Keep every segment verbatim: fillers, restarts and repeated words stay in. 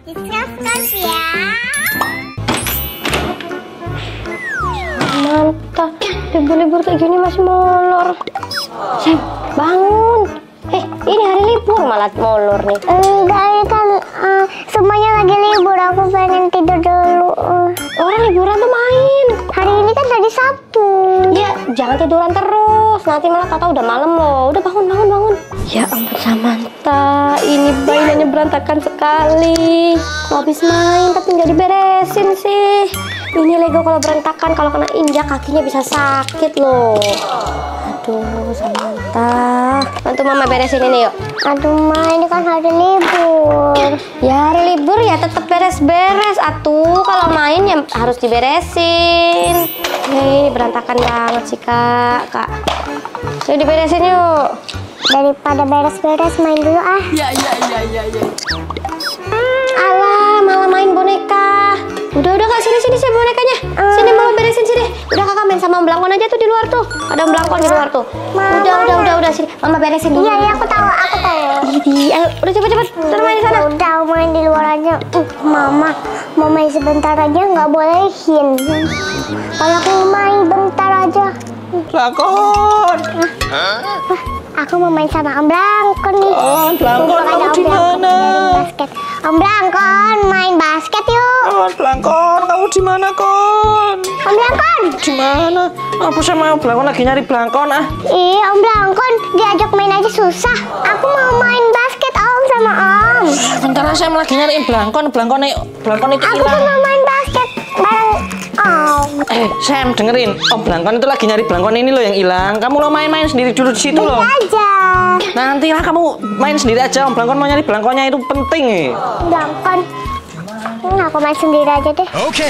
Diskus ya. Mantap, libur-libur kayak gini masih molor. Sam, bangun. Eh, ini hari libur malah molor nih. Enggak, kan uh, semuanya lagi libur. Aku pengen tidur dulu. Orang liburan tuh main. Hari ini kan tadi Sabtu. Ya, jangan tiduran terus. Nanti malah tata udah malam loh. Udah bangun, bangun, bangun. Ya ampun Samantha, ini mainannya berantakan sekali. Kok habis main tapi nggak diberesin sih. Ini Lego kalau berantakan, kalau kena injak kakinya bisa sakit loh. Aduh Samantha, bantu mama beresin ini yuk. Aduh ma, ini kan hari libur. Ya hari libur ya tetap beres-beres atuh. Kalau main ya harus diberesin. Hei, ini berantakan banget sih kak. Kak, yuk diberesin yuk. Daripada beres-beres main dulu ah. Iya, iya, iya, iya, iya. Alah, malah main boneka. Udah, udah kak, sini, sini, sini bonekanya. Sini mama beresin sini. Udah kakak main sama Om Blangkon aja tuh di luar tuh. Ada Om Blangkon di luar tuh. Mama. Udah, udah, udah, udah sini. Mama beresin dulu. Iya, iya aku tahu, aku tahu. Idi, ayo, udah cepet-cepet. Udah main di sana. Udah main di luar aja. Uh, mama, mau main sebentar aja nggak bolehin. Kalau aku main bentar aja. Blangkon. Aku mau main sama Om Blangkon nih. Oh, Blangkon, Mumpung ada kamu Om di Blangkon mana? main basket. Om Blangkon, main basket yuk. Oh, Blangkon, kamu di mana, Kon? Om Blangkon. Di mana? Aku sama Blangkon lagi nyari Blangkon ah. Ih, Om Blangkon diajak main aja susah. Aku mau main basket Om sama Om. Bentar, saya lagi nyariin Blangkon. Blangkon, Blangkon itu Aku tuh hilang. mau main basket bareng Om. Eh, Sam, dengerin. Om Blangkon itu lagi nyari Blangkon ini loh yang hilang. Kamu lo main-main sendiri dulu di situ loh. Aja. Nanti lah kamu main sendiri aja. Om Blangkon mau nyari Blangkonnya itu penting nih. Blangkon. Hmm, aku main sendiri aja deh. Oke.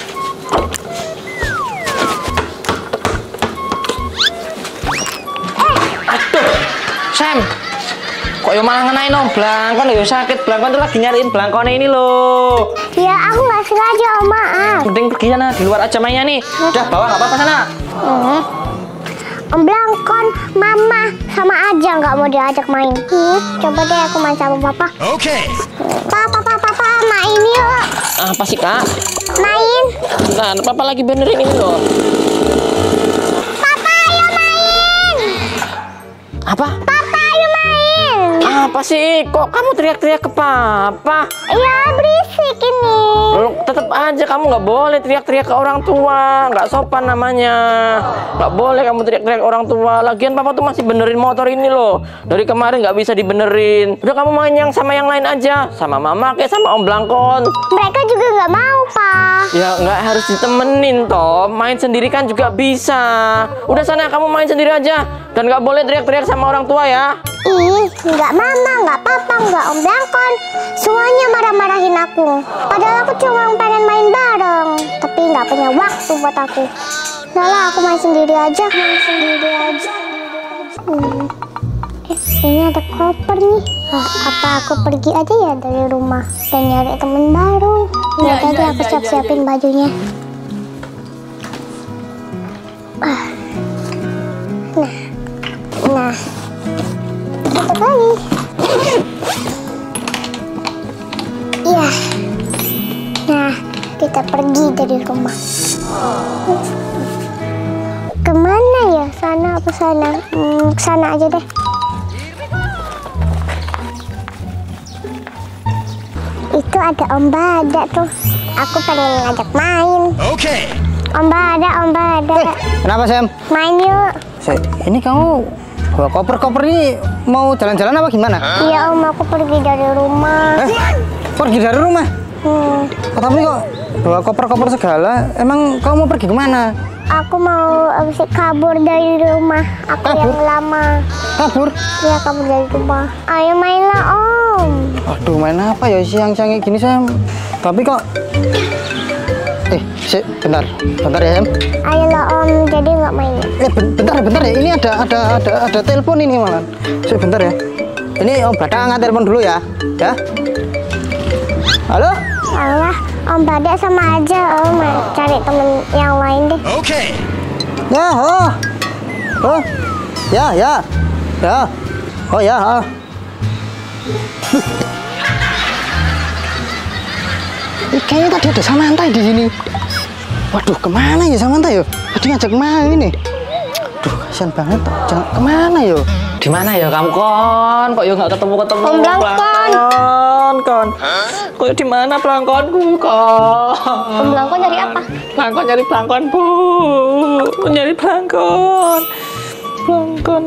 Aduh, Sam. Kok yo malah ngenain Om Blangkon yo sakit. Blangkon itu lagi nyariin Blangkonnya ini loh. Ya, aku nggak sengaja Om, maaf. Mending pergi sana, di luar aja mainnya nih. Udah bawa nggak apa-apa sana. Hmm. Om Blangkon, Mama sama aja nggak mau diajak main. Hmm, coba deh aku main sama Papa. Oke. Papa, Papa, Papa, main yuk. Apa sih kak? Main. Nah, papa lagi benerin ini loh. Papa, ayo main. Apa? Papa, ayo main. Apa sih? Kok kamu teriak-teriak ke papa? Ya, berisik ini. Loh, tetap aja kamu nggak boleh teriak-teriak ke orang tua, nggak sopan namanya. Nggak boleh kamu teriak-teriak ke orang tua. Lagian papa tuh masih benerin motor ini loh. Dari kemarin nggak bisa dibenerin. Udah kamu main yang sama yang lain aja, sama mama kayak sama Om Blangkon. Mereka juga nggak mau, Pak. Ya nggak harus ditemenin toh. Main sendiri kan juga bisa. Udah sana kamu main sendiri aja dan nggak boleh teriak-teriak sama orang tua ya. Ih, nggak Mama, nggak Papa, nggak Om Blangkon. Semuanya marah-marahin aku. Padahal aku cuma pengen main bareng, tapi nggak punya waktu buat aku. Udah lah, aku main sendiri aja, main sendiri aja. Hmm. Eh, ini ada koper nih. Ah, apa aku pergi aja ya dari rumah dan nyari temen baru? Ya, Ya, tadi ya, aku ya, siap-siapin ya, ya. bajunya. Ah. Nah, nah. Tutup lagi. Iya. Nah, kita pergi dari rumah. Kemana ya? Sana apa sana? Hmm, sana aja deh. Itu ada Om Bada tuh. Aku pengen ngajak main. Oke. Om Bada, Om Bada. Kenapa Sam? Main yuk. Saya, ini kamu bawa koper-koper ini mau jalan-jalan apa gimana? Iya Om, aku pergi dari rumah. Eh, pergi dari rumah? Hmm. Oh, tapi kok bawa koper-koper segala? Emang kamu mau pergi kemana? Aku mau apa sih, kabur dari rumah aku Kabur? yang lama. Kabur? Iya, kabur dari rumah. Ayo mainlah Om. Aduh, main apa ya siang-siang kayak gini Sam? Tapi kok... Eh, si, bentar, bentar ya Sam. Ayolah Om, jadi nggak main. Eh, ben- bentar, bentar ya. Ini ada ada ada ada telepon ini malah. Si, bentar ya. Ini Om Bada angkat telepon dulu ya, ya. Halo? Alah, Om Bada sama aja Om, cari temen yang lain deh. Oke. Ya, oh, oh, ya, ya, ya, oh ya, oh. Kayaknya tadi ada Samantha di sini. Waduh, kemana ya Samantha ya? Tadi ngajak main ini. Duh, kasihan banget. Jangan kemana ya? Di mana ya kamu kon? Kok ya nggak ketemu-ketemu? Om Blangkon. Kon, kon. Kok di mana Blangkonku kon? Om Blangkon nyari apa? Blangkon nyari Blangkon, Bu. Nyari Blangkon. Blangkon.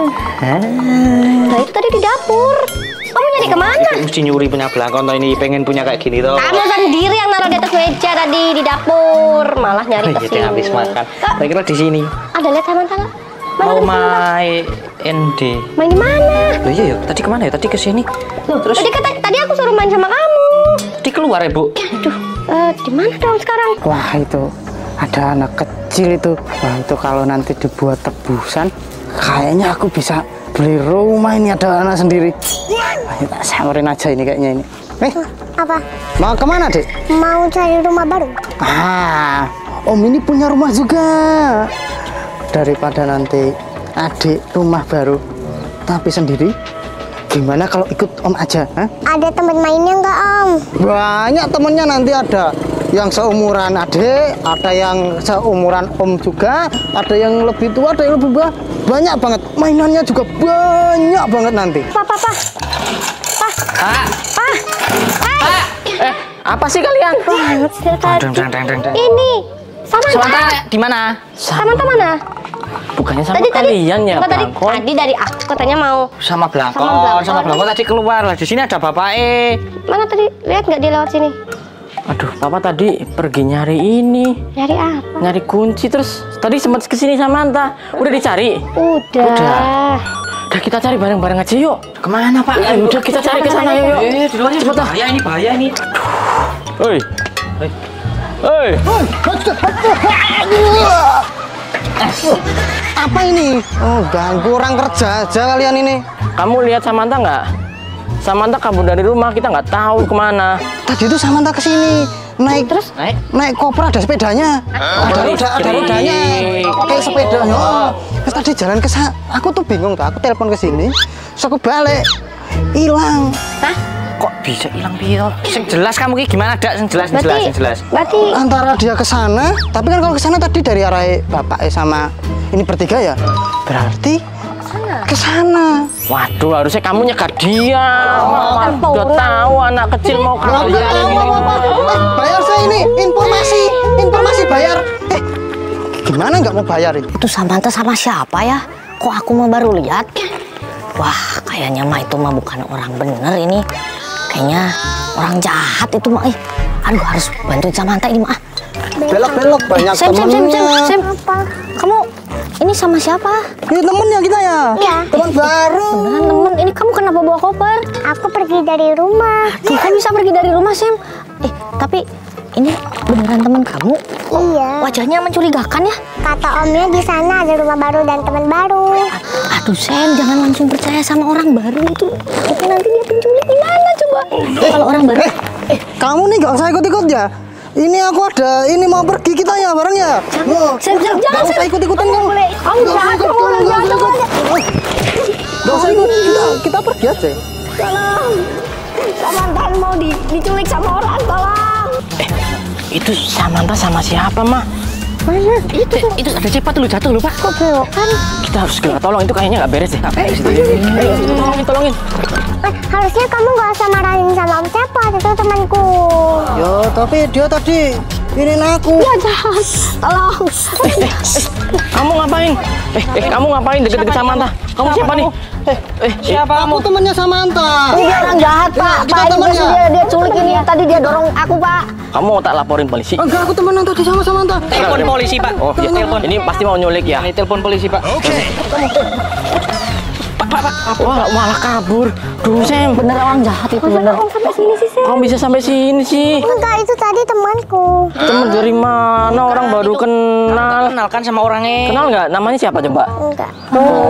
Nah itu tadi di dapur. Kamu nyari kemana? Mesti nyuri punya Blangkon toh ini, pengen punya kayak gini toh. Kamu sendiri yang naruh di atas meja tadi di dapur, malah nyari ke Jadi sini. habis makan. Saya kira di sini. Ada lihat Samantha nggak? Mana Mau ada main N D. Main di mana? Loh iya ya, tadi kemana ya? Tadi ke sini. Terus Tadi kata tadi aku suruh main sama kamu. tadi keluar ya, Bu. Aduh, eh, di mana dong sekarang? Wah, itu ada anak kecil itu. Wah, itu kalau nanti dibuat tebusan, kayaknya aku bisa beli rumah ini, ada anak sendiri. Wah, ini tak samperin aja ini kayaknya ini. Eh, Apa? mau kemana, Dek? Mau cari rumah baru? Ah, Om ini punya rumah juga. Daripada nanti adik rumah baru tapi sendiri, gimana kalau ikut Om aja? Hah? Ada teman mainnya nggak Om? Banyak temennya, nanti ada yang seumuran adik, ada yang seumuran Om juga, ada yang lebih tua, ada yang lebih tua. Banyak banget, mainannya juga banyak banget nanti. Pak, pak, pak. Pak, Ah, pak. ah. Eh, apa sih kalian? Tadi. Deng, deng, deng, deng. Ini Samantha. Samantha di mana? Samantha mana? Bukannya sama Tadi tadi. kalian ya, Enggak, tadi Blangkon? tadi dari aku katanya mau. Sama Blangkon, Sama Blangkon. sama Blangkon tadi keluar lah. Di sini ada bapak E. Mana tadi? Lihat nggak dia lewat sini? Aduh, papa tadi pergi nyari ini, Nyari apa? nyari kunci terus tadi sempat kesini Samantha. Udah dicari? Udah. Udah. Udah kita cari bareng-bareng aja yuk. Kemana Pak? Ya, udah kita cari ke sana yuk. Eh, di luar cepet bahaya ini, bahaya ini. Hei. Hei. Hei. Apa ini? Oh, ganggu orang kerja aja kalian ini. Kamu lihat Samantha nggak? Samantha kabur dari rumah, kita nggak tahu kemana. Tadi itu Samantha kesini naik Terus? Naik? naik kopra, ada sepedanya, ada roda, ada rodanya, kayak sepeda. Oh, terus tadi jalan ke sana, aku tuh bingung tuh, aku telepon ke sini, terus aku balik, hilang. Hah? Kok bisa hilang Pio? Sing jelas kamu ki gimana? Dak sing jelas, sing jelas, Berarti, sing jelas. berarti Antara dia ke sana, tapi kan kalau ke sana tadi dari arah bapak sama ini bertiga ya, berarti ke sana. Waduh, harusnya kamu nyegat dia. Udah tahu anak kecil mau Nggak kabur. tahu apa-apa. Eh, bayar saya ini, informasi, informasi bayar. Eh, gimana nggak mau bayar ini? Itu Samantha sama siapa ya? Kok aku mah baru lihat? Wah, kayaknya mah itu mah bukan orang bener ini. Kayaknya orang jahat itu mah. Eh, aduh harus bantuin Samantha ini mah. Belok-belok banyak Sam, Sam, Sam, Sam, temennya. Sam. Kamu ini sama siapa? Ini temennya kita ya? Iya. Teman baru. Beneran temen, ini kamu kenapa bawa koper? Aku pergi dari rumah. Tuh, kamu bisa pergi dari rumah, Sam. Eh, tapi ini beneran teman kamu? Iya. Wajahnya mencurigakan ya? Kata omnya di sana ada rumah baru dan teman baru. Aduh, Sam, jangan langsung percaya sama orang baru itu. Tapi nanti dia penculik gimana coba? Kalau orang baru, Eh, kamu nih nggak usah ikut-ikut ya? Ini aku ada, ini mau pergi kita ya bareng ya? Mau. Sam, Sam, Nggak jangan, usah Sam. ikut-ikutan kamu. Kamu jahat, kamu orang jahat, kamu orang jahat. Nggak usah ikut, kita, kita pergi aja. Tolong, Samantha mau di, diculik sama orang, tolong. Itu Samantha sama siapa, Mak? Mana? Itu, Eh, itu ada cepat dulu jatuh lupa. kok belokan? Kita harus segera tolong, itu kayaknya nggak beres deh. Nggak beres itu. Ayo, tolongin, tolongin. Eh, harusnya kamu nggak usah marahin sama Om Cepot, itu temanku. Ya, tapi dia tadi ini aku. Ya jahat, tolong. Kamu ngapain? Eh, eh, kamu ngapain deket-deket Samantha? Kamu siapa nih? Eh, eh, siapa Aku temennya Samantha. Ini dia orang jahat, Pak. Kita Pak, ini temennya. pasti dia, dia culik ini. Tadi dia dorong aku, Pak. Kamu mau tak laporin polisi? Enggak, aku temenan tadi sama Samantha. Telepon polisi, Pak. Oh, ya, telepon. Ini pasti mau nyulik ya. Ini telepon polisi, Pak. Oke. Pak, Pak, Pak. Wah, malah kabur. Duh, Sam. Bener orang jahat itu, bener. Om sampai sini sih, Sam. Kamu bisa sampai sini sih? Enggak, itu tadi temanku. Temen dari mana? Orang baru kenal. Kenalkan sama orangnya. Kenal nggak? Namanya siapa coba? Enggak.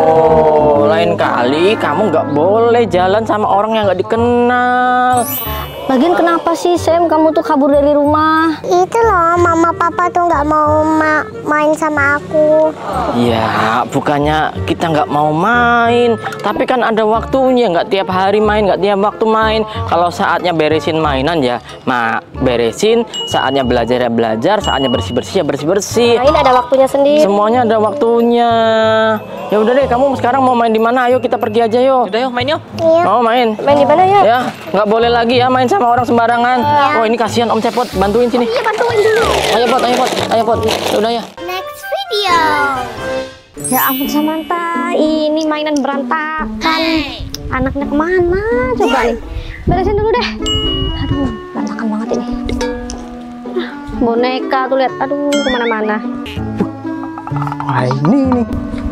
Oh, lain kali kamu nggak boleh jalan sama orang yang nggak dikenal. Lagian kenapa sih Sam kamu tuh kabur dari rumah? Itu loh, mama papa tuh nggak mau ma main sama aku. Ya, bukannya kita nggak mau main, tapi kan ada waktunya, nggak tiap hari main, nggak tiap waktu main. Kalau saatnya beresin mainan ya, mak beresin. Saatnya belajar ya belajar, saatnya bersih bersih ya bersih bersih. Main ada waktunya sendiri. Semuanya ada waktunya. Ya udah deh, kamu sekarang mau main di mana? Ayo kita pergi aja yuk. Udah yuk main yuk. Iya. Mau main? Main di mana ya? Ya, nggak boleh lagi ya main sama orang sembarangan. Oh ini kasihan Om Cepot, bantuin sini. Iya, bantuin dulu. Ayo Pot, ayo Pot, ayo Pot. Ya udah ya. Next video. Ya ampun Samantha, ini mainan berantakan. Anaknya kemana coba nih? Beresin dulu deh. Aduh, berantakan banget ini. Ah, boneka tuh lihat, aduh kemana-mana. Wah, ini nih.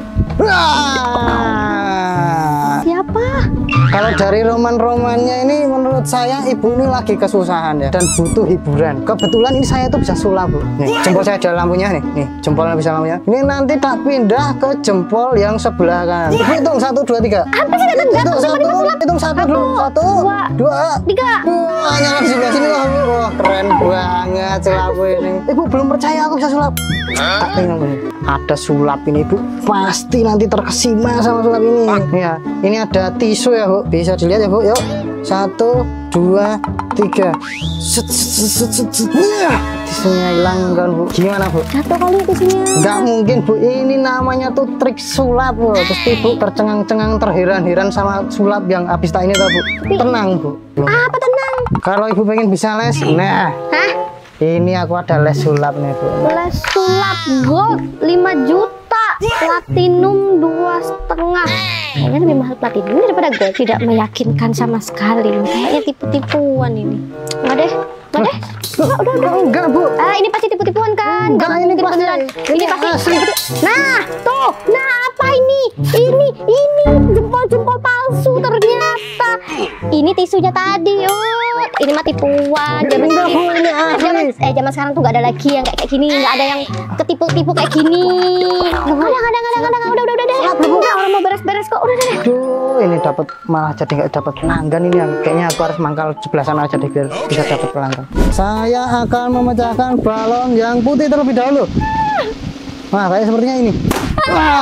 Wah. Siapa? Kalau dari roman-romannya ini menurut saya ibu ini lagi kesusahan ya dan butuh hiburan. Kebetulan ini saya tuh bisa sulap, Bu. Nih, jempol saya ada lampunya nih. Nih, jempolnya bisa lampunya. Ini nanti tak pindah ke jempol yang sebelah kanan. Ibu hitung satu, dua, tiga. Apa sih datang jatuh Hitung sama satu, sulap? hitung satu dulu. Satu, dua, dua, tiga. Wah, nyala di sebelah sini loh. Wah, keren banget sulap ini. Ibu belum percaya aku bisa sulap. Tak tengok ini. Ada sulap ini, Bu. Pasti nanti terkesima sama sulap ini. Ya, ini ada tisu ya, Bu. Bisa dilihat ya, Bu. Yuk. Satu, dua, tiga. Set, set, set, set, set. Nah, tisunya hilang kan, Bu. Gimana, Bu? Jatuh kali tisunya. Nggak mungkin, Bu. Ini namanya tuh trik sulap, Bu. Terus Ibu tercengang-cengang, terheran-heran sama sulap yang habis tak ini, tau, Bu. Tenang, Bu. Apa tenang? Kalau Ibu pengen bisa les, nah. Hah? Ini aku ada les sulap nih, Bu. Les sulap gold lima juta, platinum dua setengah. Kayaknya lebih mahal platinum daripada gold. Tidak meyakinkan sama sekali. Kayaknya tipu-tipuan ini. Enggak deh, enggak deh. Enggak, udah, udah. Enggak, Bu. Ah, ini pasti tipu-tipuan kan? Enggak, ini mungkin pasti- beneran. ini Ini pasti. asli. Nah, tuh. Nah, apa ini? Ini, ini jempol-jempol palsu ternyata. Ini tisunya tadi, yuk. Ini mah tipuan. Zaman Enggak, Bu, ini asli. zaman, eh zaman sekarang tuh gak ada lagi yang kayak, kayak gini, nggak ada yang ketipu-tipu kayak gini. Ada, ada, ada, ada, ada, udah, udah, udah, udah, udah, orang mau beres-beres kok, udah, udah. Aduh, ini dapat malah jadi nggak dapat pelanggan ini yang kayaknya aku harus mangkal sebelah sana aja deh biar bisa dapat pelanggan. Saya akan memecahkan balon yang putih terlebih dahulu. Nah, kayak sepertinya ini. Wah,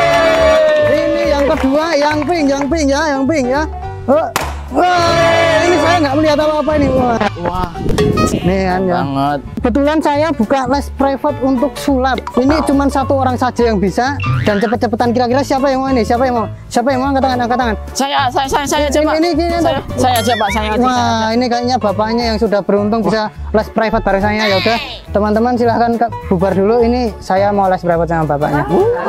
ini yang kedua, yang pink, yang pink ya, yang pink ya. Oh, wah, ini saya nggak melihat apa-apa ini. Wah, Wah, nih kan ya. banget. Kebetulan saya buka les private untuk sulap. Ini cuma satu orang saja yang bisa dan cepet-cepetan. Kira-kira siapa yang mau ini? Siapa yang mau? Siapa yang mau angkat tangan? Angkat tangan. Saya, saya, saya, saya aja, Ini, Pak. ini, ini, Saya, saya aja, Pak. Saya aja. saya aja. Wah, ini kayaknya bapaknya yang sudah beruntung bisa les private bareng saya. Ya udah, teman-teman silahkan ke- bubar dulu. Ini saya mau les private sama bapaknya.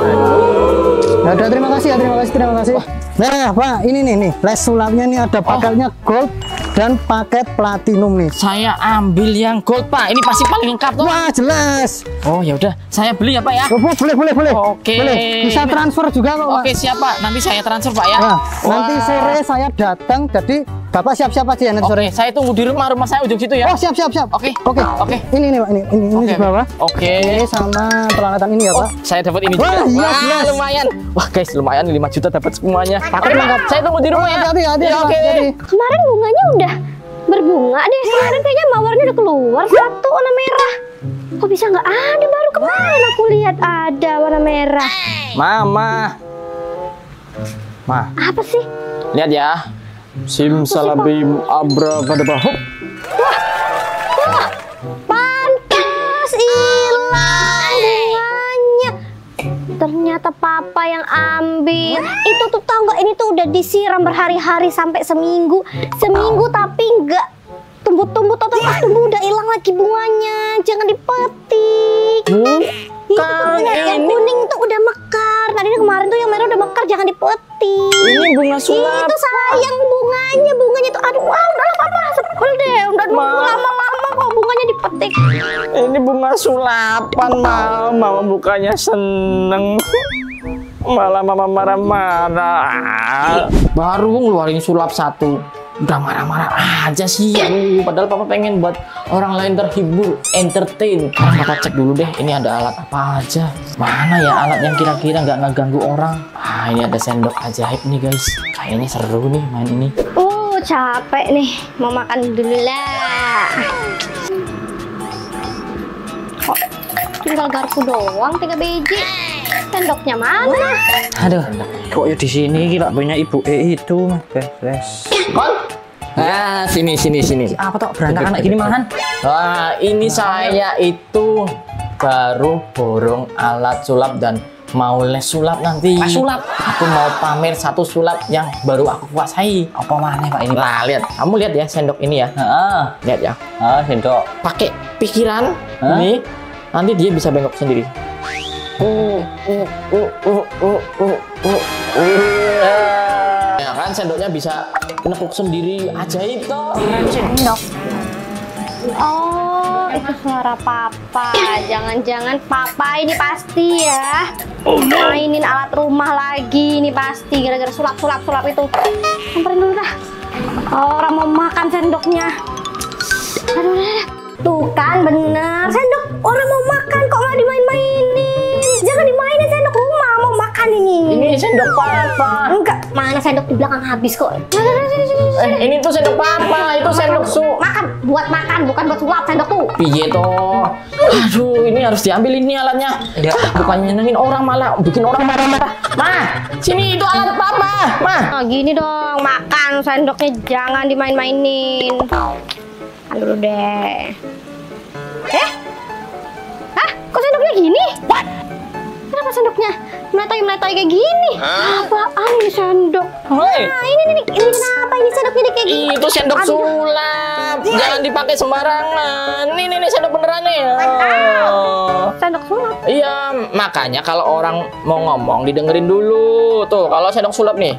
Ya udah, terima kasih ya, terima kasih, terima kasih. Nah, Pak, ini nih, nih les sulapnya nih ada paketnya gold dan paket platinum nih. Saya ambil yang gold, Pak. Ini pasti paling lengkap tuh. Wah, jelas. Oh, ya udah. Saya beli ya, Pak ya. Oh, boleh, boleh, boleh. Oke. Boleh. Bisa transfer juga kok, Pak. Oke, siap, Pak. Nanti saya transfer, Pak ya. Nah, nanti Wah. sore saya datang, jadi Bapak siap-siap aja ya nanti Oke, sore. saya tunggu di rumah. Rumah saya ujung situ ya. Oh, siap, siap, siap. Oke. Oke. Oke. Ini nih, Pak. Ini, ini, ini Oke. di bawah. Oke. Ini sama peralatan ini ya, Oh, Pak. saya dapat ini Wah, juga. iya, Wah, jelas. lumayan. Wah, guys, lumayan lima juta dapat semuanya. Pakai Oke, Pak. lengkap. Saya tunggu di rumah ya. Hati-hati, hati-hati, Ya, Pak. Oke. Hati-hati. Kemarin bunganya udah berbunga deh. Kemarin kayaknya mawarnya udah keluar satu warna merah. Kok bisa nggak ada? Baru kemarin aku lihat ada warna merah. Mama. Ma, Apa sih? lihat ya. Simsalabim abrakadabra. Hop. Pantas hilang bunganya. Ternyata papa yang ambil. Itu tuh tau nggak, ini tuh udah disiram berhari-hari sampai seminggu. Seminggu tapi nggak tumbuh-tumbuh, total pas tumbuh udah hilang lagi bunganya. Jangan dipetik. Itu tuh lihat, yang ini. kuning tuh udah mekar. Nah ini kemarin tuh yang merah udah mekar, jangan dipetik. Ini bunga sulap. Itu sayang bunganya, bunganya tuh aduh, wah udah papa sebel deh, udah nunggu Ma. lama-lama kok bunganya dipetik. Ini bunga sulapan, Mama. Mama bukannya seneng. Malah Mama marah-marah. Baru ngeluarin sulap satu. Udah marah-marah aja sih. Aduh, padahal Papa pengen buat orang lain terhibur, entertain. Sekarang Papa cek dulu deh, ini ada alat apa aja. Mana ya alat yang kira-kira nggak ngeganggu orang? Ah, ini ada sendok ajaib nih guys. Kayaknya seru nih main ini. Oh Aduh, capek nih. Mau makan dulu lah. Kok tinggal garpu doang, tiga biji. Sendoknya mana? Aduh, kok ya di sini kira banyak ibu E itu. Beres. Kon? Nah, sini sini sini. Apa toh berantakan kayak gini malahan? Wah, ini saya itu baru borong alat sulap dan mau les sulap nanti. Les sulap? Aku mau pamer satu sulap yang baru aku kuasai. Apa mana Pak ini? Nah, lihat. Kamu lihat ya sendok ini ya. Heeh. Lihat ya. Ah, sendok. Pakai pikiran Hah? ini, nanti dia bisa bengkok sendiri. Uh, uh, uh, uh, uh, uh, uh, uh. Ya kan sendoknya bisa nekuk sendiri, ajaib toh. Sendok. Oh, itu suara papa. Jangan-jangan papa ini pasti ya mainin alat rumah lagi. Ini pasti gara-gara sulap-sulap-sulap itu. Samperin dulu dah. Orang mau makan sendoknya. Aduh, aduh. Tuh kan bener. Sendok orang mau makan kok malah dimain-mainin. Jangan dimainin sendok rumah, mau makan ini. Ini sendok papa. Enggak, mana sendok di belakang habis kok. Eh, ini tuh sendok papa, itu sendok su. Makan, buat makan, bukan buat sulap sendok tuh. Piye toh? Aduh, ini harus diambil ini alatnya. Ya. Bukan nyenengin orang malah bikin orang marah-marah. Ma, sini itu alat papa. Ma. Nah, gini dong, makan sendoknya jangan dimain-mainin. Makan dulu deh. Eh? Hah? Kok sendoknya gini? Kenapa sendoknya meletai-meletai kayak gini? Apaan ini sendok? Hei. Nah, ini nih, ini kenapa ini sendoknya kayak gini? Itu sendok Aduh. sulap. Jangan dipakai sembarangan. Nih, nih, nih sendok beneran nih. Oh. Sendok sulap. Iya, makanya kalau orang mau ngomong didengerin dulu. Tuh, kalau sendok sulap nih.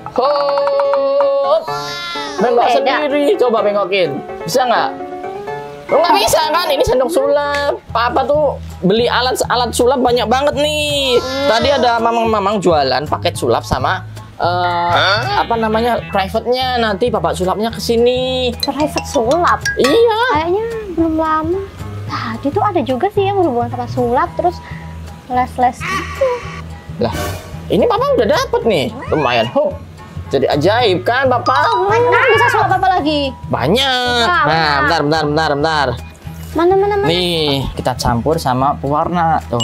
Hop. Bengkok Beda. sendiri. Coba bengkokin. Bisa nggak? Lo nggak bisa kan? Ini sendok sulap. Papa tuh beli alat alat sulap banyak banget nih. Tadi ada mamang-mamang jualan paket sulap sama eh, apa namanya private-nya. Nanti bapak sulapnya ke sini. Private sulap. Iya. Kayaknya belum lama. Tadi tuh ada juga sih yang berhubungan sama sulap terus les-les gitu. Lah, ini papa udah dapet nih. Lumayan. Huh. Jadi ajaib kan bapak? Nah, bisa sulap apa lagi? Banyak. Wah, Nah, wah. bentar, bentar, bentar, bentar. Mana mana mana? Nih, kita campur sama pewarna tuh.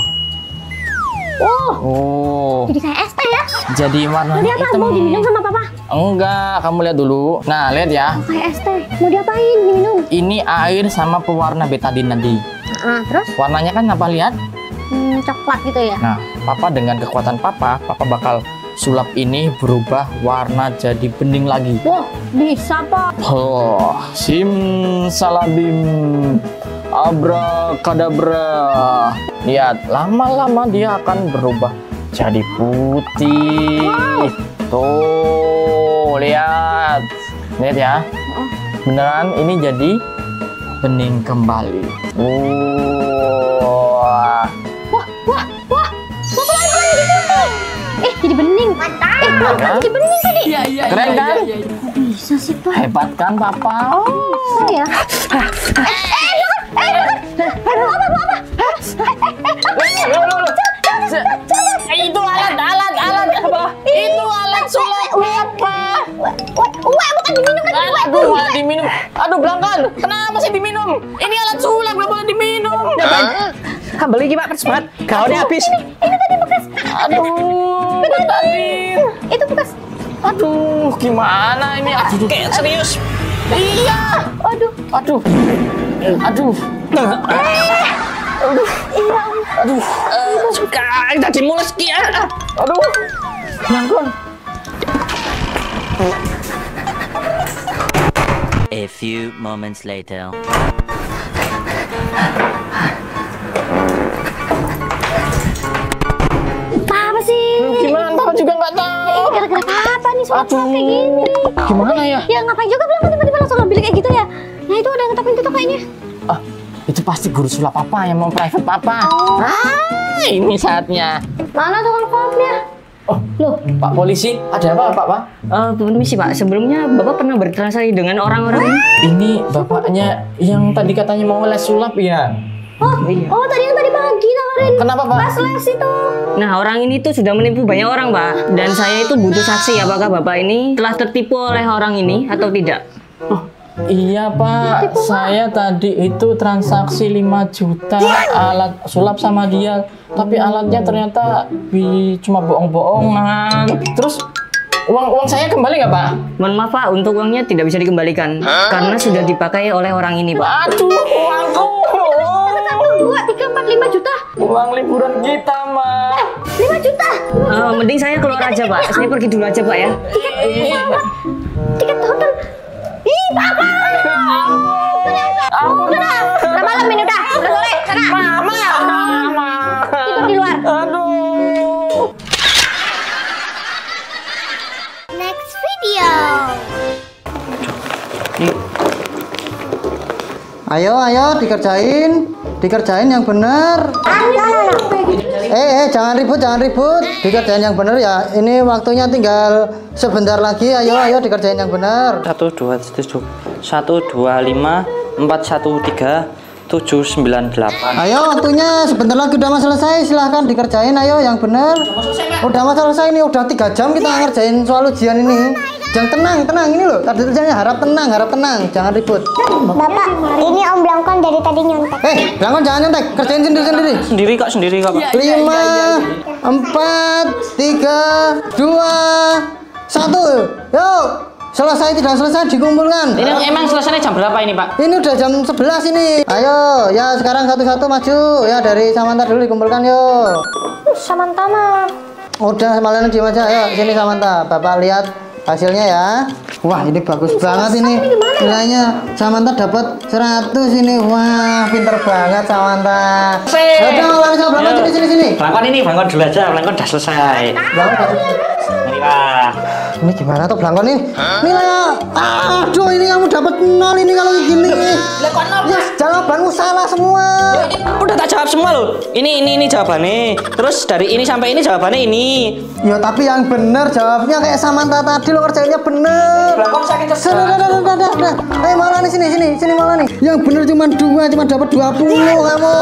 Oh, Oh, jadi kayak es teh ya? jadi warnanya Mau diapain? hitam. Mau diminum sama papa? Enggak, kamu lihat dulu. Nah, lihat ya. Oh, kayak es teh. Mau diapain? Diminum? Ini air sama pewarna betadine tadi. Ah, terus? Warnanya kan apa lihat? Hmm, coklat gitu ya? Nah, papa dengan kekuatan papa, papa bakal sulap ini berubah warna jadi bening lagi. Wah, bisa pak. Oh, sim salabim abrakadabra. Lihat, lama-lama dia akan berubah jadi putih. Tuh, lihat. Lihat ya. Beneran ini jadi bening kembali. Wah. Wah, wah, wah. Wah, pelan pelan gitu. Eh, jadi bening. Mantap. Eh, pelan pelan jadi bening tadi. Iya, iya. Keren kan? Bisa sih pak. Hebat kan papa? Oh ya. Eh, eh, eh, eh, aduh, apa, apa, apa? Eh, itu alat, alat, alat apa? Itu alat sulap apa? Wah, bukan diminum lagi. Aduh, malah diminum. Aduh, belangkan. Kenapa sih diminum? Ini alat sulap, nggak boleh diminum. Kan beli gimana kan semangat. Gaunnya habis. Ini tadi bekas. Aduh, betadine. Itu bekas. Aduh, gimana ini? Aduh, kayak serius. Iya. Aduh. Aduh. Aduh. Aduh. Aduh. Eh, suka tadi mulus ki. ah. Aduh. Belangkan. A few moments later. Apa sih? Gimana? Papa juga nggak tahu. Gara-gara apa nih sulap Aduh. kayak gini? Gimana ya? Ya ngapain juga bilang tiba-tiba langsung ngambil kayak gitu ya? Nah itu udah ngetopin itu kayaknya. Ah, itu pasti guru sulap papa yang mau private papa. Ah, ini saatnya. Mana tukang sulapnya? Oh, Loh, Pak polisi, ada apa, Pak, Pak? Eh, permisi Pak, sebelumnya Bapak pernah bertransaksi dengan orang-orang ini? Ini bapaknya yang tadi katanya mau les sulap ya? oh, oh tadi yang tadi pagi nawarin Kenapa, Pak? les itu. Nah, orang ini tuh sudah menipu banyak orang, Pak. Dan saya itu butuh saksi apakah Bapak ini telah tertipu oleh orang ini atau tidak. Oh, iya Pak, saya tadi itu transaksi lima juta alat sulap sama dia, tapi alatnya ternyata bi- cuma bohong-bohongan. Terus uang uang saya kembali nggak Pak? Mohon maaf Pak, untuk uangnya tidak bisa dikembalikan karena sudah dipakai oleh orang ini Pak. Aduh, uangku. Dua, tiga, empat, lima juta. Uang liburan kita, Ma. Lima juta. Eh, mending saya keluar aja Pak, saya pergi dulu aja Pak ya. Tiket hotel. Ih, Papa. Udah malam ini udah. Udah sore. Sana. Mama, Mama. Tidur di luar. Aduh. Next video. Ayo, ayo dikerjain, dikerjain yang bener. Eh, eh, jangan ribut, jangan ribut. Dikerjain yang bener ya. Ini waktunya tinggal sebentar lagi. Ayo, ayo dikerjain yang bener. Satu dua tujuh, satu dua lima empat satu tiga tujuh sembilan delapan. Ayo, waktunya sebentar lagi udah mau selesai. Silahkan dikerjain, ayo yang bener. Udah mau selesai ini, udah tiga jam kita ngerjain soal ujian ini. Jangan tenang, tenang ini loh. Tadi tulisannya harap tenang, harap tenang. Jangan ribut. Bapak, ini Om Blangkon dari tadi nyontek. Eh, Blangkon jangan nyontek. Kerjain sendiri-sendiri. Sendiri kok, sendiri kok. Pak. Lima, empat, tiga, dua, satu. Yuk, selesai tidak selesai dikumpulkan. Ini emang selesainya jam berapa ini Pak? Ini udah jam sebelas ini. Ayo, ya sekarang satu-satu maju. Ya dari Samantha dulu dikumpulkan yuk. Samantha mah. Udah Malena diem aja. Ayo sini Samantha. Bapak lihat hasilnya ya. Wah, ini bagus banget ini. Nilainya Samantha dapat seratus ini. Wah, pinter banget Samantha. Ya udah Malena sama Blangkon sini sini sini. Blangkon ini, Blangkon dulu aja. Blangkon udah selesai. Blangkon Ini Pak. ini gimana tuh Blangkon nih? Nilainya, aduh ini kamu dapat nol ini kalau gini. Ya, jawabanmu salah semua. Udah tak jawab semua loh. Ini ini ini jawabannya. Terus dari ini sampai ini jawabannya ini. Ya tapi yang bener jawabnya kayak Samantha tadi lo kerjainnya bener. Blangkon sakit Sudah, sudah, sudah, sudah, sudah. Eh malah nih sini, sini, sini malah nih. Yang bener cuma dua, cuma dapat dua puluh kamu.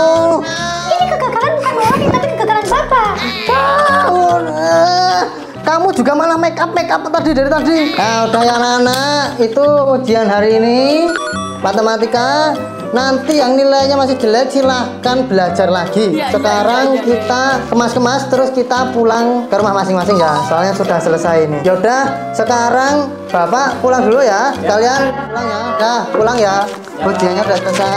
Ini kegagalan bukan Maulani, tapi kegagalan Bapak. Kamu, eh, kamu juga malah make up, make up tadi dari tadi. Nah, udah ya anak-anak, itu ujian hari ini matematika. Nanti yang nilainya masih jelek silahkan belajar lagi. Sekarang kita kemas-kemas terus kita pulang ke rumah masing-masing ya. Soalnya sudah selesai ini. Yaudah, sekarang Bapak pulang dulu ya. Kalian pulang ya. Udah, pulang ya. Ujiannya udah selesai.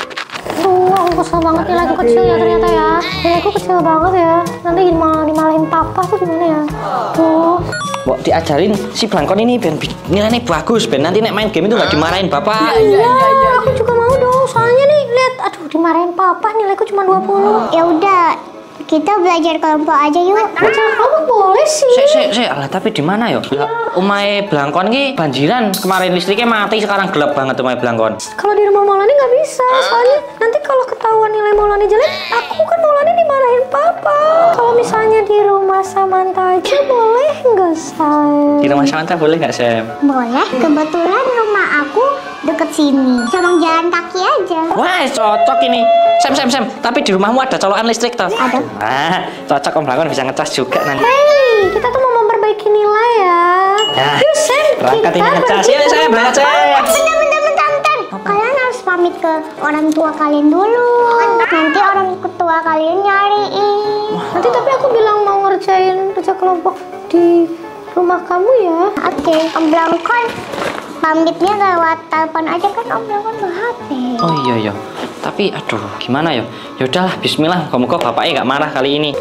Duh, aku kesel banget nilaiku kecil ya ternyata ya. Nilaiku kecil banget ya. Nanti dimarahin, dimarahin papa tuh gimana ya? Tuh. Mbok diajarin si Blangkon ini ben nilainya bagus, ben nanti nek main game itu nggak dimarahin Bapak. Iya, aku juga mau dong. Soalnya nih, lihat, aduh dimarahin papa, nilaiku cuma dua puluh. Ya udah, kita belajar kelompok aja yuk. Belajar kamu boleh sih. Sik sik sik, alah tapi di mana yo? Omahe Blangkon ki banjiran, kemarin listriknya mati, sekarang gelap banget omahe Blangkon. Kalau di rumah Maulani nggak bisa, soalnya nanti kalau ketahuan nilai Maulani jelek, aku kan Maulani dimarahin papa. Kalau misalnya di rumah Samantha aja boleh nggak, Say? Di rumah Samantha boleh nggak, Sam? Boleh, kebetulan rumah aku deket sini. Cuma jalan kaki aja. Wah, cocok ini. Sam, Sam, Sam, tapi di rumahmu ada colokan listrik toh? Ada. Ah, cocok Om Blangkon bisa ngecas juga nanti. Hei, kita tuh mau memperbaiki nilai ya. Nah, Yuk, Sam, berangkat ini kita ngecas. pergi Yuk, saya ke berangkat, rumah saya. Bentar, bentar, bentar, bentar. Kalian harus pamit ke orang tua kalian dulu. Nanti orang tua kalian nyariin. Nanti tapi aku bilang mau ngerjain kerja kelompok di rumah kamu ya. Oke, Om Blangkon pamitnya lewat telepon aja kan Om Blangkon ke H P. Oh iya iya. Tapi aduh, gimana ya? Ya udahlah, bismillah. Moga-moga bapaknya nggak marah kali ini.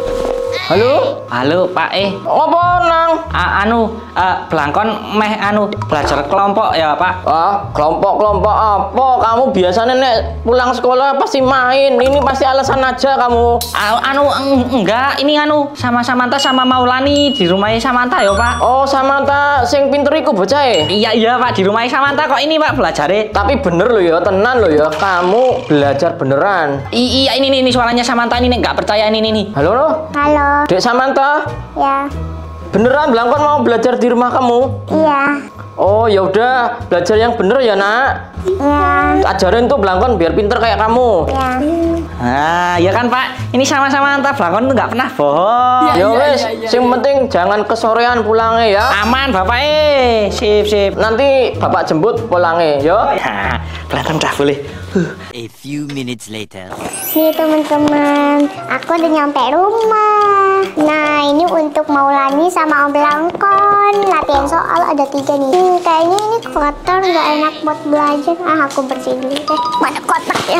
Halo? Halo, Pak E. Apa nang? A anu, uh, Blangkon meh anu belajar kelompok ya, Pak. Ah, kelompok-kelompok apa? Kamu biasanya nek pulang sekolah pasti main. Ini pasti alasan aja kamu. A anu eng enggak, ini anu sama Samantha sama Maulani di rumahnya Samantha ya, Pak. Oh, Samantha sing pinter iku bocah e? Iya iya, Pak, di rumahnya Samantha kok ini, Pak, belajarnya. Tapi bener loh ya, tenan loh ya. Kamu belajar beneran. I iya ini nih, ini suaranya Samantha ini nih, nggak percaya ini nih. Halo, no? Halo. Dek Samantha, Ya. beneran Blangkon mau belajar di rumah kamu? Iya. Oh ya udah, belajar yang bener ya nak. Ya. Ajarin tuh Blangkon biar pinter kayak kamu. Ya. Nah, ya kan Pak. Ini sama-sama entah Blangkon tuh nggak pernah bohong. Ya wes, sing penting jangan kesorean pulangnya ya. Aman Bapak eh. Sip sip. Nanti Bapak jemput pulangnya yo. Nah, Blangkon udah boleh. A few minutes later. Nih teman-teman, aku udah nyampe rumah. Nah, ini untuk Maulani sama Om Blangkon. Latihan soal ada tiga nih. Hmm, kayaknya ini kotor, nggak enak buat belajar. Ah, aku bersihin dulu deh. Mana kotak ya?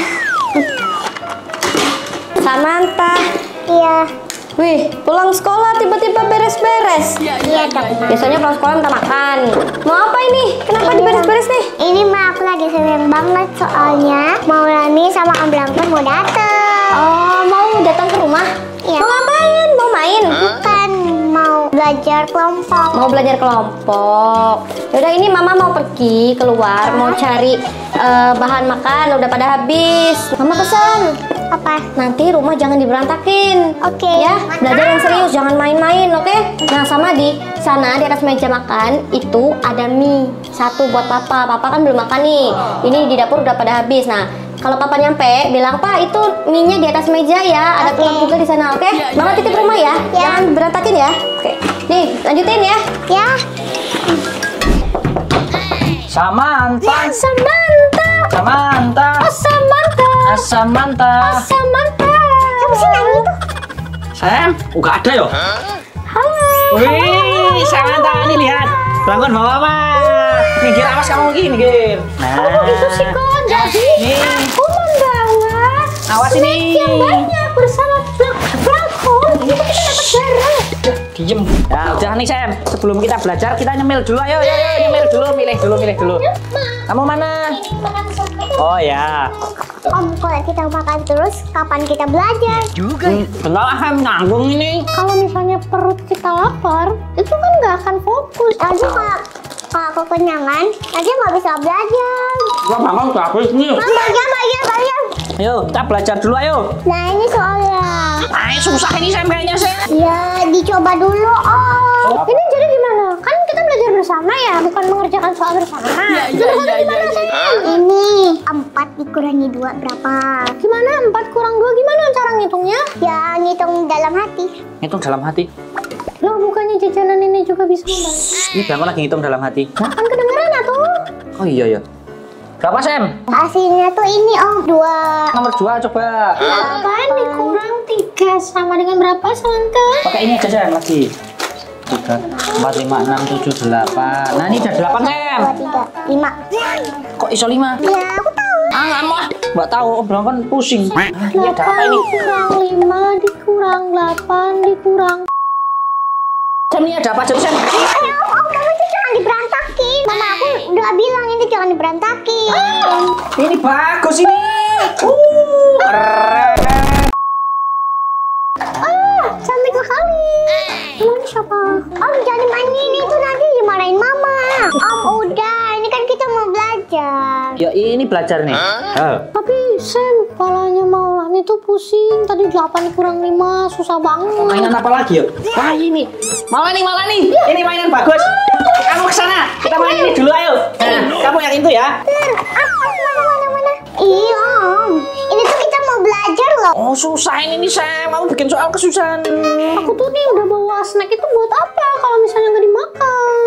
Samantha. Iya. Wih, pulang sekolah tiba-tiba beres-beres. Iya, Dok. Biasanya pulang sekolah minta makan. Mau apa ini? Kenapa diberes-beres nih? Ini mah aku lagi seneng banget soalnya Maulani sama Om Blangkon mau dateng. Oh, mau datang ke rumah? Iya. Mau ngapain? Mau main? Bukan, mau belajar kelompok. Mau belajar kelompok. Yaudah, ini Mama mau pergi keluar, mau cari eh, bahan makan. Udah pada habis. Mama pesan. Apa? Nanti rumah jangan diberantakin. Oke. Ya, belajar yang serius, jangan main-main, oke? Nah, sama di sana di atas meja makan itu ada mie satu buat Papa. Papa kan belum makan nih. Ini di dapur udah pada habis. Nah, kalau Papa nyampe, bilang Pak itu mie-nya di atas meja ya. Ada Oke. telur juga di sana, oke? Mama titip rumah ya. Jangan berantakin ya. Oke. Nih, lanjutin ya. Ya. Samantha. Samantha. Samantha. Samantha. Samantha. Samantha. Siapa sih nyanyi itu? Sam, oh, nggak ada yo. Halo. Wih, Samantha nih lihat. Blangkon bawa apa? Minggir awas kamu gini, minggir. Nah. Oh, itu sih kok. Jadi Nih. aku membawa Awas snack ini. yang banyak bersama Blangkon. Itu kita dapat barang. Diem. Ya udah nih Sam, sebelum kita belajar kita nyemil dulu. Ayo, ayo, ayo nyemil dulu, milih dulu, milih dulu. Kamu mana? Oh ya. Om, kalau kita makan terus, kapan kita belajar? Hmm, bentar ah, nanggung ini. Kalau misalnya perut kita lapar, itu kan nggak akan fokus. Nanti kalau kalau aku kenyangan, nanti nggak bisa belajar. Gua bangun udah habis nih. Belajar, belajar, belajar. Ayo, kita belajar dulu ayo. Nah, ini soalnya. Ay, susah ini Sam kayaknya Sam. Ya, dicoba dulu, Om. Ini jadi gimana? Kan kita belajar bersama ya, bukan mengerjakan soal bersama. Jadi gimana sih? Ini empat dikurangi dua berapa? Gimana empat kurang dua? Gimana cara ngitungnya? Ya, ngitung dalam hati. Hitung dalam hati. Loh, bukannya jajanan ini juga bisa membantu? Ini Blangkon lagi ngitung dalam hati. Kan kedengeran atau? Oh iya ya. Berapa Sam? Hasilnya tuh ini, Om. Dua. Nomor dua coba. Apaan nih kurang tiga sama dengan berapa Samantha? Pakai ini aja Sam lagi. Tiga, empat, lima, enam, tujuh, delapan. Nah ini udah delapan Sam. Dua, tiga, lima. Kok iso lima? Ya, aku tahu. Ah nggak mau ah. Nggak tahu. Blangkon pusing. Ah, ini ada apa ini? Kurang lima dikurang delapan dikurang. Sam ini ada apa aja Sam? Eh, Om, Om, kamu itu jangan diberantakin. Mama aku udah bilang itu jangan diberantakin. Ini bagus ini. Uh, keren. Ah, cantik sekali. Emang ini siapa? Om, jangan mainin itu, nanti dimarahin Mama. Om, udah. Ini kan kita mau belajar. Ya ini belajar nih. Oh. Tapi Sam, kepalanya Maulani tuh pusing. Tadi delapan kurang lima, susah banget. Mainan apa lagi ya? Wah ini. Malah nih, malah nih. Ini mainan bagus. Kamu kesana. Kita main ini dulu ayo. Nah, kamu yang itu ya. Ah, mana, mana, mana? Iya, Om. Ini tuh kita mau belajar loh. Oh susah ini nih Sam. Mau bikin soal kesusahan. Aku tuh nih udah bawa snack itu buat apa kalau misalnya nggak dimakan?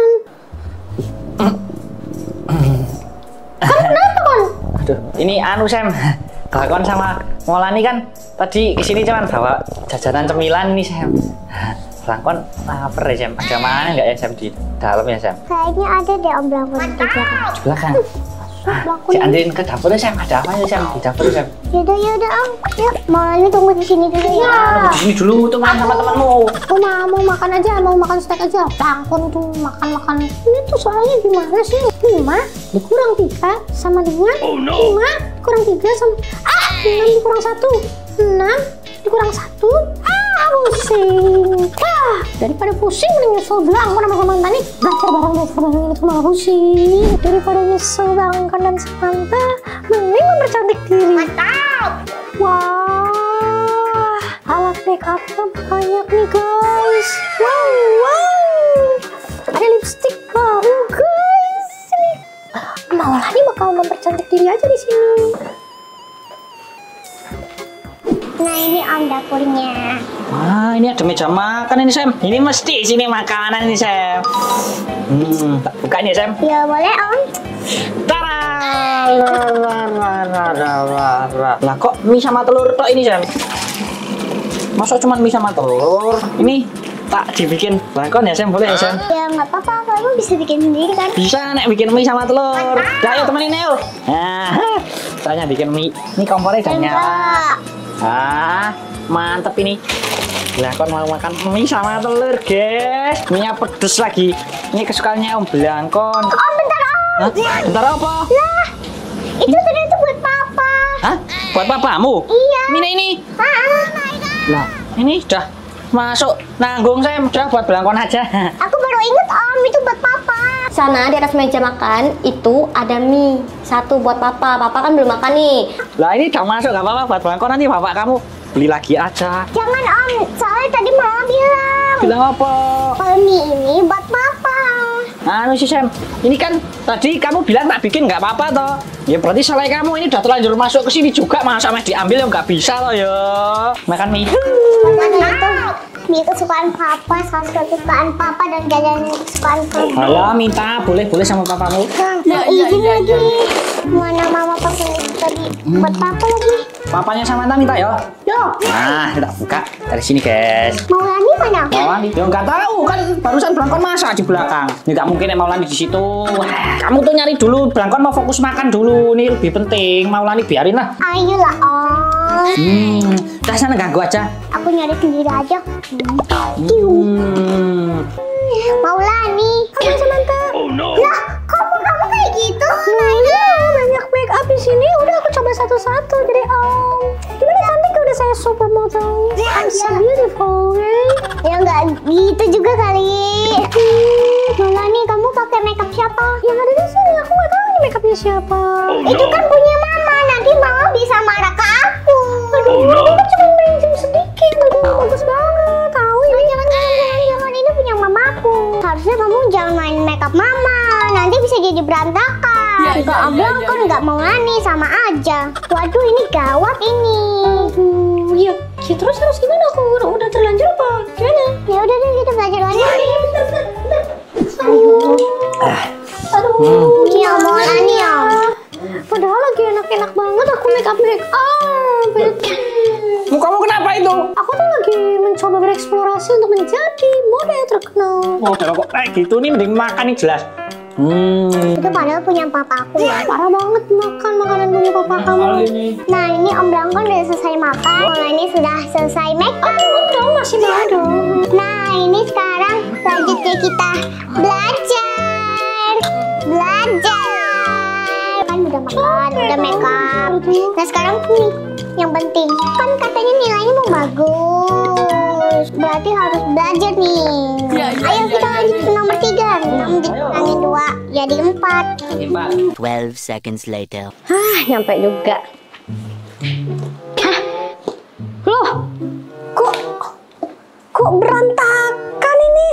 Kamu kenapa kon? Aduh, ini anu Sam. Kelakon sama Maulani kan tadi kesini cuman bawa jajanan cemilan nih Sam. Blangkon lapar ya Sam. Ada mana nggak ya Sam di dalam ya Sam? Kayaknya ada deh Om Blangkon di belakang. Di belakang. Si Andin ke dapur ya Sam. Ada apa ya Sam di dapur ya Sam? Yaudah, yaudah Om. Yuk, Maulani tunggu di sini dulu ya. Tunggu di sini dulu tuh main sama temanmu. Aku mau, mau makan aja, mau makan snack aja. Bangkon tuh makan-makan. Ini tuh soalnya gimana sih? lima dikurang tiga sama dengan lima kurang tiga sama... Ah, enam dikurang satu. enam dikurang satu. Ah, pusing. Wah, daripada pusing mending nyesel Blangkon sama Samantha nih. Belajar bareng belajar bareng itu malah pusing. Daripada nyesel Blangkon dan Samantha, mending mempercantik diri. Mantap. Wah, alat make up-nya banyak nih guys. Wow, wow. Ada lipstick baru guys. cantik diri aja di sini. Nah ini om dapurnya. Wah, ini ada meja makan ini Sam. Ini mesti sini makanan ini Sam. Hmm, tak buka ini Sam. Ya boleh om. Tara. Lah kok mie sama telur tok ini Sam? Masa cuma mie sama telur? Ini tak dibikin belangkon ya Sam, boleh ya Sam? Ya nggak apa-apa, kamu bisa bikin sendiri kan? Bisa nek bikin mie sama telur. Dah ayo temenin yuk. Nah, saya bikin mie. Ini kompornya udah nyala. Ah, mantep ini. Belangkon mau makan mie sama telur, guys. Mie-nya pedes lagi. Ini kesukaannya Om Belangkon. Om bentar om. Hah? Bentar apa? Lah, itu ternyata buat papa. Hah? Buat papamu? Iya. Mie ini? Ah, Lah, ini sudah masuk nanggung Sam. Sudah buat Belangkon aja. aku baru inget om, itu buat papa. Sana di atas meja makan itu ada mie satu buat papa. Papa kan belum makan nih. Lah ini udah masuk nggak apa-apa buat Belangkon, nanti bapak kamu beli lagi aja. Jangan om, soalnya tadi mama bilang Bilang apa? kalau mie ini buat papa. Anu sih Sam, ini kan tadi kamu bilang tak bikin nggak apa-apa toh. Ya berarti salah kamu, ini udah terlanjur masuk ke sini juga, masa mas diambil ya nggak bisa loh ya. Makan mie. Makanya itu mie kesukaan papa, saus kesukaan papa dan jajanan kesukaan papa. Halo, minta boleh-boleh sama papamu. Nah, izin lagi. Mana mama pesan itu tadi buat papa lagi. Papanya Samantha minta ya. Yo, Nah, kita buka dari sini guys. Maulani mana? Maulani, ya nggak tahu kan barusan Belangkon masak di belakang. Ya nggak mungkin ya Maulani di situ. Kamu tuh nyari dulu, Belangkon mau fokus makan dulu, ini lebih penting. Maulani biarin lah. Ayolah om. Hmm, dah sana ganggu aja. Aku nyari sendiri aja. Hmm. Maulani, kamu Samantha. Oh no. Lah, kamu kamu kayak gitu? Nah, ini Banyak make up di sini. Udah aku coba satu-satu. Jadi om, gimana cantik udah saya supermodel. I'm so beautiful, right? ya nggak gitu juga kali. Maulani, kamu pakai makeup siapa? Yang ada di sini aku nggak tahu ini make upnya siapa. Itu kan punya mama. Nanti mama bisa marah ke aku. Aduh, aku kan cuma main sedikit. Aduh, bagus banget. Tahu ini Jangan, jangan, jangan. Ini punya mamaku. Harusnya kamu jangan main makeup mama. Nanti bisa jadi berantakan. Juga Om Belangkon nggak mau Lani, sama aja. Waduh, ini gawat ini. Aduh, ya, ya terus harus gimana aku? Udah, udah terlanjur apa? Gimana? Ya udah deh, kita belajar lagi. Aduh, Ini Om mau Lani Om. padahal lagi enak-enak banget aku make up make up. Mukamu kenapa itu? Aku tuh lagi mencoba bereksplorasi untuk menjadi model terkenal. Oh, udah kok kayak gitu nih, mending makan nih jelas. Hmm. Itu padahal punya papaku ya. Parah banget makan makanan punya papa kamu. Nah, ini Om Belangkon udah selesai makan. Lani sudah selesai make up. Dong masih mau dong. Nah, ini sekarang lanjutnya kita belajar. Belajar. Kan udah makan, udah make up. Nah, sekarang nih yang penting. Kan katanya nilainya mau bagus. Berarti harus belajar nih. Ayo kita lanjut ke nomor tiga. enam dikurangin dua jadi empat. Twelve seconds later. Hah, nyampe juga. Hah? Loh, kok kok berantakan ini?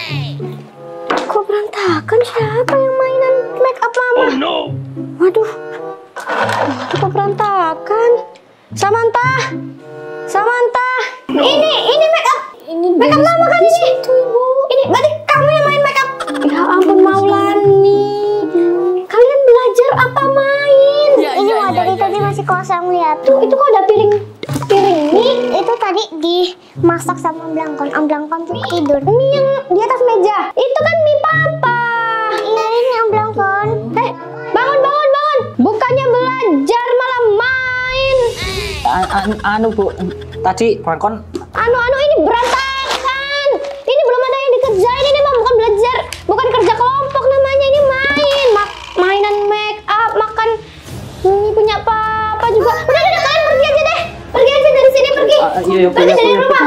Kok berantakan? Siapa yang mainan make up mama? Oh no. Waduh, Waduh kok berantakan? Samantha, Samantha, ini ini make up, ini make up mama kan ini? Ini berarti kamu yang main make up? Ya ampun Maulani, kalian belajar apa main? Ini wadah tadi masih kosong, lihat. Tuh, itu kok ada piring piring mie? Itu tadi dimasak sama Om Belangkon. Om Belangkon tuh tidur. Mie yang di atas meja. Itu kan mie papa. Iya, ini Om Belangkon. Eh, bangun bangun bangun. Bukannya belajar malah main. An an anu Bu, tadi Belangkon. Anu anu ini berantakan. Ini belum ada yang dikerjain, ini mah bukan belajar, bukan kerja kelompok namanya, ini main. Ma mainan make up, makan ini punya papa juga. Udah udah kalian pergi aja deh. Pergi aja dari sini, pergi. Uh, iya, iya, pergi iya, dari iya, rumah.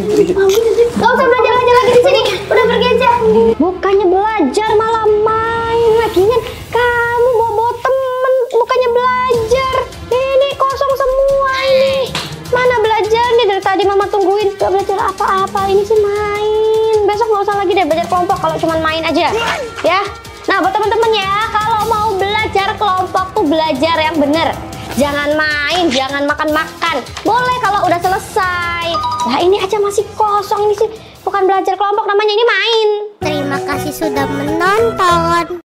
Gak usah belajar belajar lagi di sini. Udah pergi aja. Bukannya belajar malah main lagi kan. Kamu bawa-bawa temen, bukannya belajar. Ini kosong semua ini. Mana belajar nih, dari tadi mama tungguin. Gak belajar apa-apa, ini sih main. Besok nggak usah lagi deh belajar kelompok kalau cuma main aja. Ya, Nah, buat teman-teman ya, kalau mau belajar kelompok tuh belajar yang bener. Jangan main, jangan makan-makan. Boleh kalau udah selesai. Nah, ini aja masih kosong ini sih. Bukan belajar kelompok, namanya ini main. Terima kasih sudah menonton.